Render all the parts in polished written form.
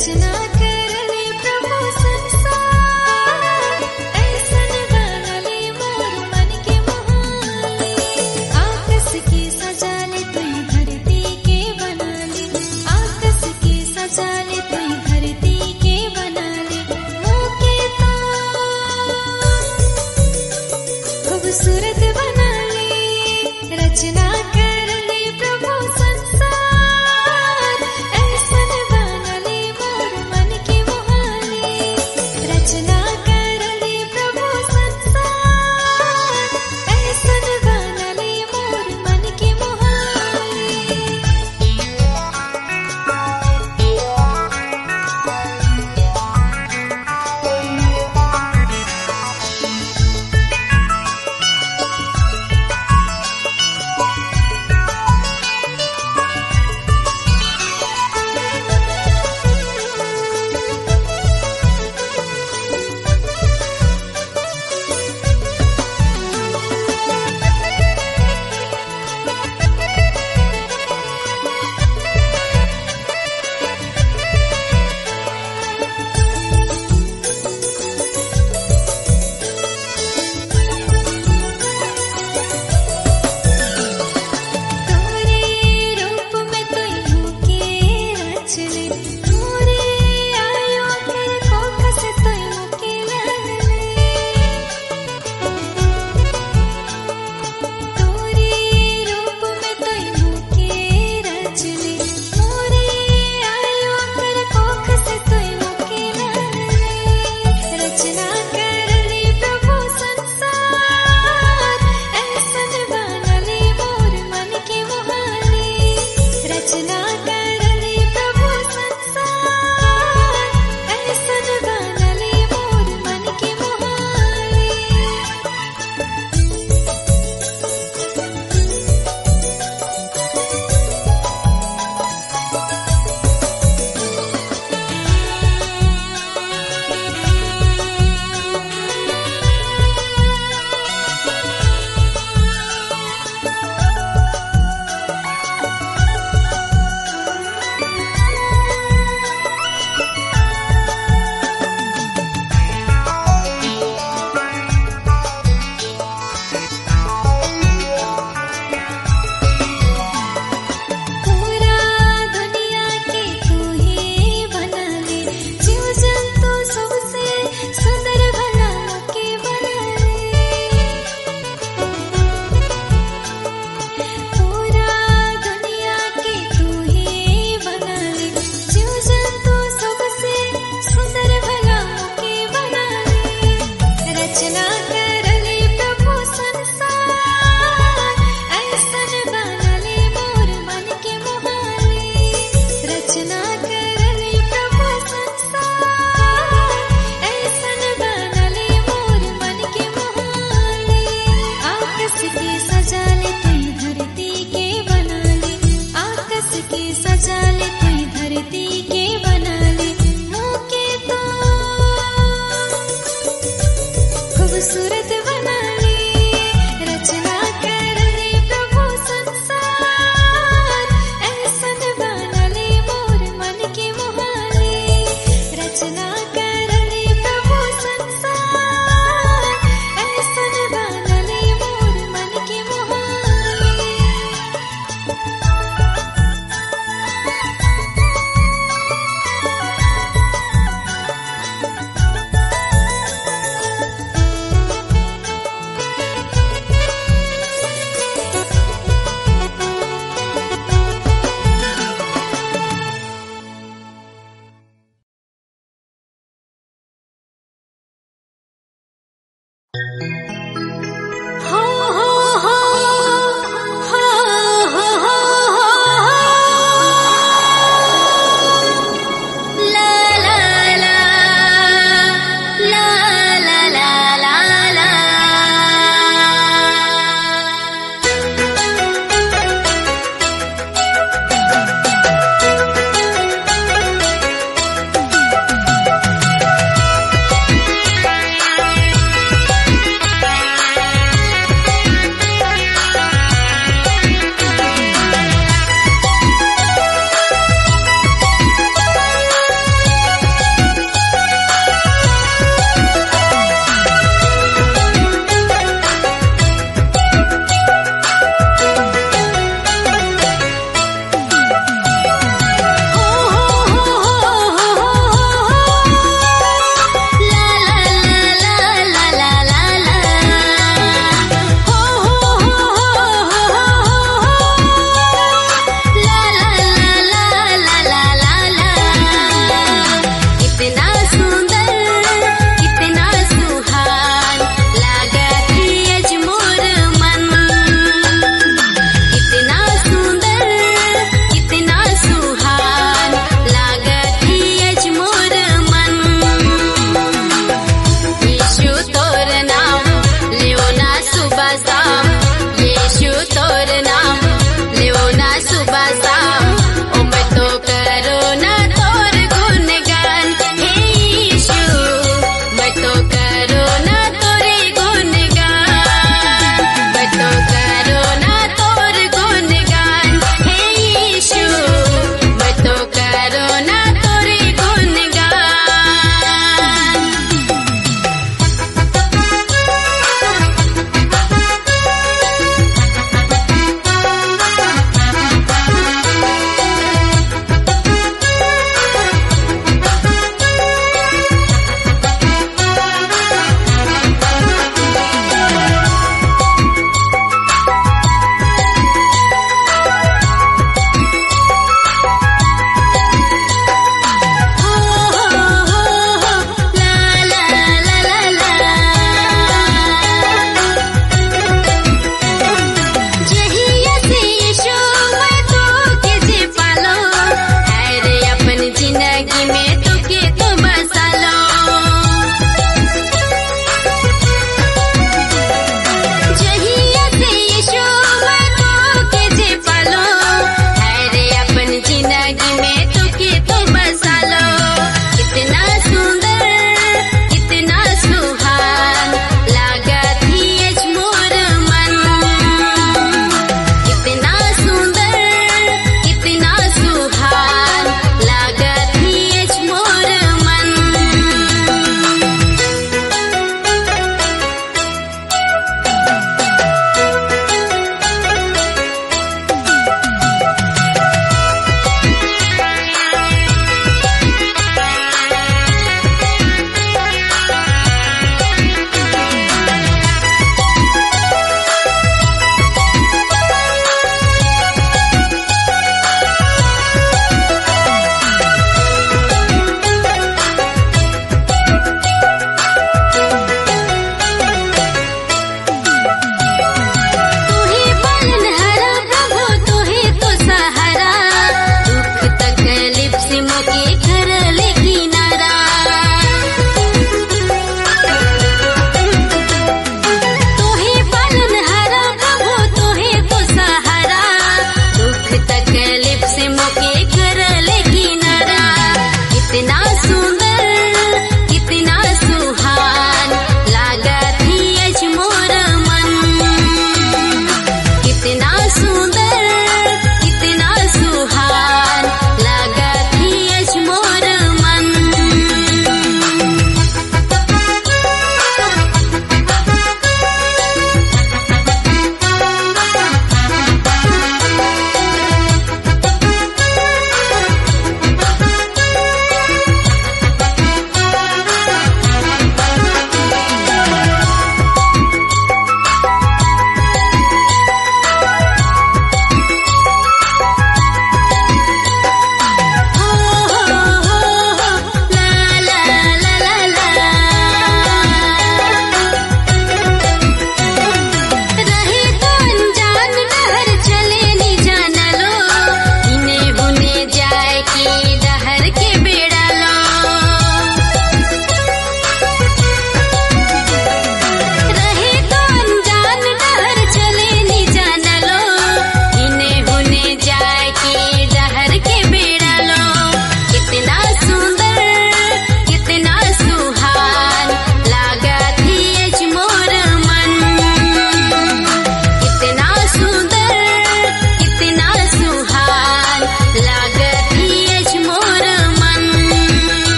रचना कर ले प्रभु संसार, ऐसन बना ले मोर मन के मोहाले। आकाश की सजा ले तुई धरती के बना ले, आकाश की सजा ले तुई धरती के बना ले। मोके तो खूबसूरत बना ले, रचना कर ले प्रभु संसार, ऐसन बना ले मोर मन के मोहाले। रचना कर ले प्रभु संसार, ऐसन बना ले मोर मन के मोहाले। तोरे रूप में तुई मुके रच ले, मोरे आयो कर कोख से तुई मुके लान ले। तोरे रूप में तुई मुके रच ले, मोरे आयो कर कोख से तुई मुके लान ले। रचना कर ले प्रभु संसार, ऐसन बना ले मोर मन के मोहाले। रचना कर ले प्रभु संसार, ऐसन बना ले मोर मन के मोहाले। पूरा दुनिया के तू ही बना ले, जीव जंतु सबसे सुंदर भला के बना ले। पूरा दुनिया के तू ही बना ले, जीव जंतु सबसे सुंदर भला के बना ले। रचना कर ले प्रभु संसार, ऐसन बना ले मोर मन के मोहाले। रचना कर ले प्रभु संसार, ऐसन बना ले मोर मन के मोहाले। आकाश की सजा ले तुई धरती के बना ले, आकाश की सजा ले तुई धरती के बना ले। मोके तो खूबसूरत बना ले, रचना कर ले प्रभु संसार, ऐसन बना ले मोर मन के मोहाले। रचना कर ले प्रभु संसार, ऐसन बना ले मोर मन के मोहाले। हो हो हो हो हो हो ला ला ला ला ला ला ला ला।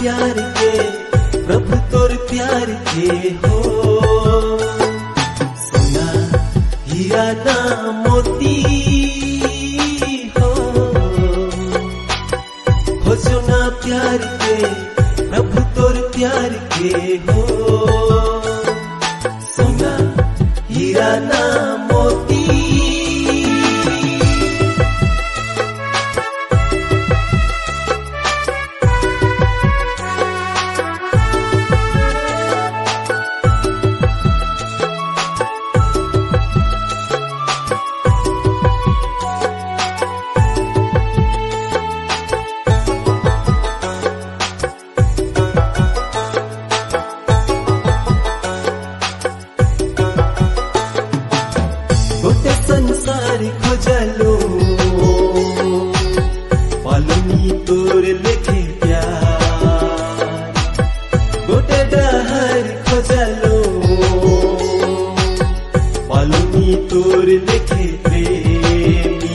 प्यार के प्रभु तोर प्यार के हो सोना हीरा ना मोती हो सोना प्यार के प्रभु तोर प्यार के हो सोना हीरा ना मोती संसार खोजलो पालनी तोर लेखे प्यार गोटे डहर खोजलो पालनी तोर लेखे प्रेमी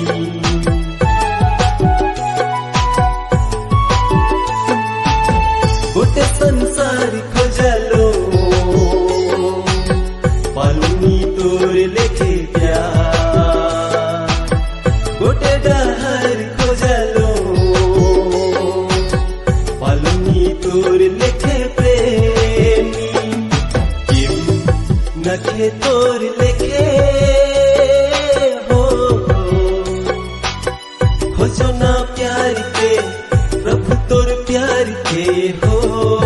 गोटे संसार खोजलो पालनी तोर लेखे गोटे डहर खोजलो पालनी तोर लेखे प्रेमी केहू नखे तोर लेखे हो खोजो ना प्यार के प्रभु तोर प्यार के हो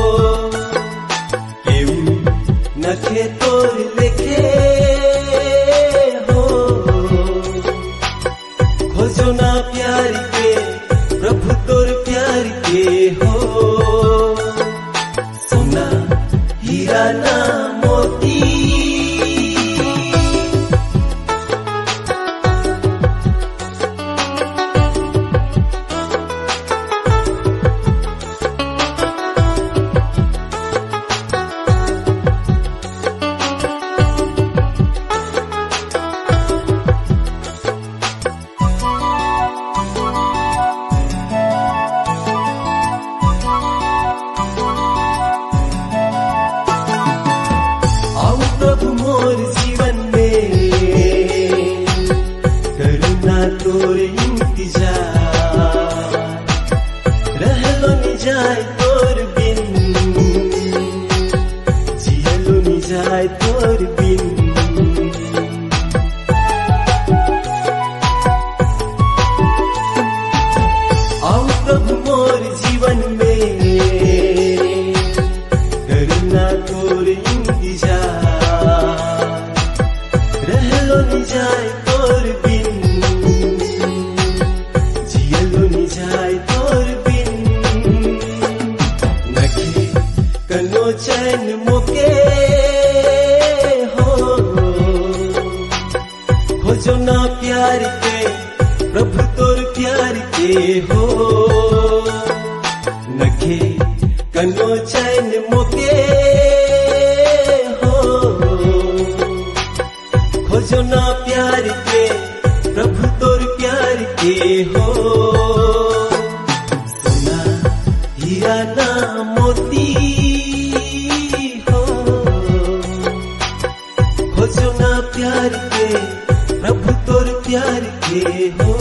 केहू नखे तोर लेखे खोजो ना प्यार के प्रभु तोर प्यार के हो सोना हीरा ना मोती मोर जीवन में करुणा तोर इंतजार रहलो नि जाए तोर बिन जियलो नि जाए तोर बिन आओ प्रभु मोर जीवन में करुणा तोर इंतजार रहलो नि जाए तोर बिन जियलो नि जाए तोर बिन नखे कनो चैन मोके हो खोजो ना प्यार के प्रभु तोर प्यार के हो नखे कनो चैन मोके खोजो ना प्यार के प्रभु तोर प्यार के हो सोना हीरा ना मोती हो खोजो ना प्यार के प्रभु तोर प्यार के हो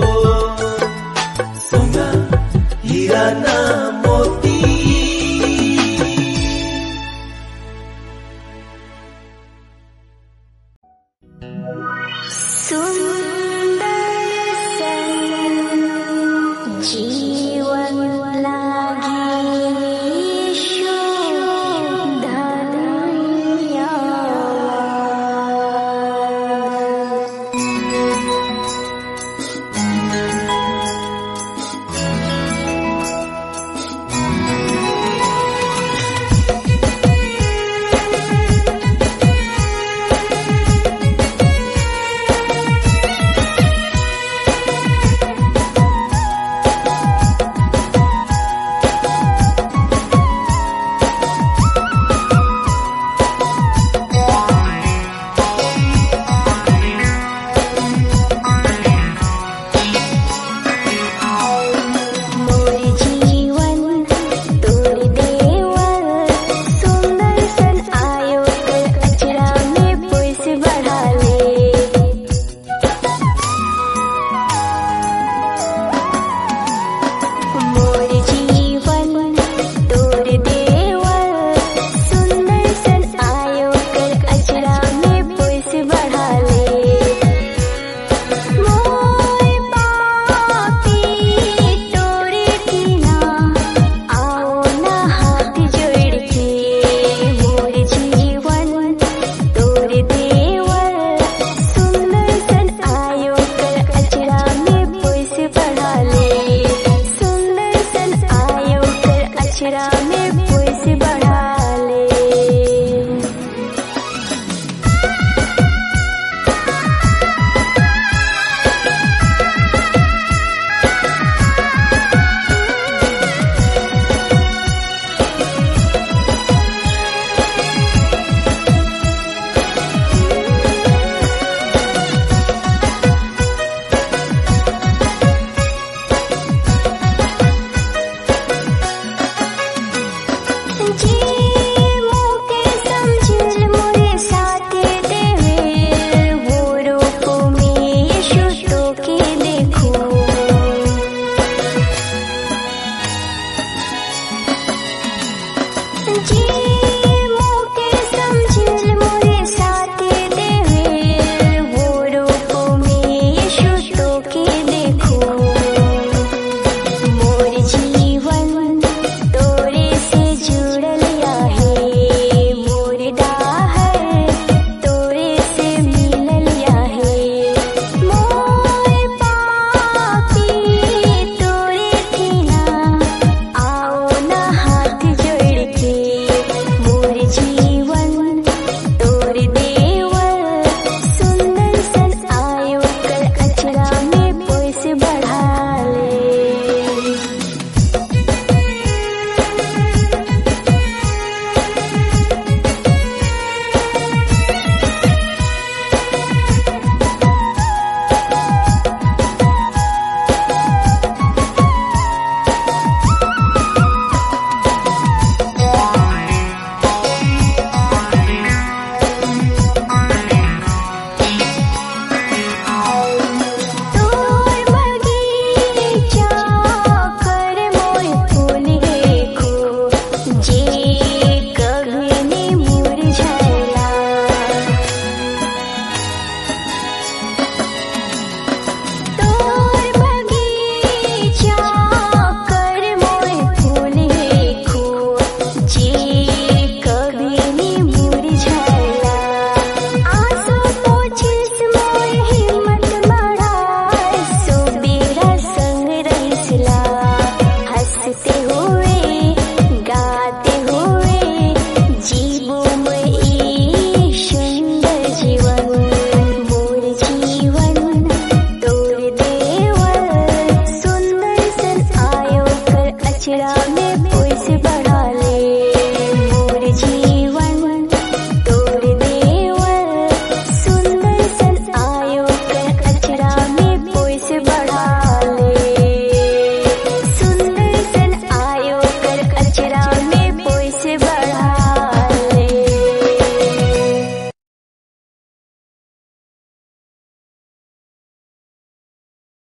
सोना हीरा ना मोती जीवन लागे धन्यवाद अक्षरा